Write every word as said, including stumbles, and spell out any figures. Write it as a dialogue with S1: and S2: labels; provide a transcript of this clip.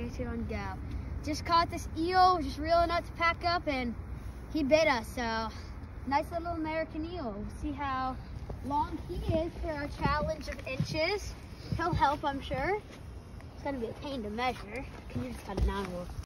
S1: three, two, one, go. Just caught this eel, just reeling out to pack up, and he bit us. So nice little American eel. We'll see how long he is for our challenge of inches. He'll help, I'm sure. It's gonna be a pain to measure. Can you just cut it now?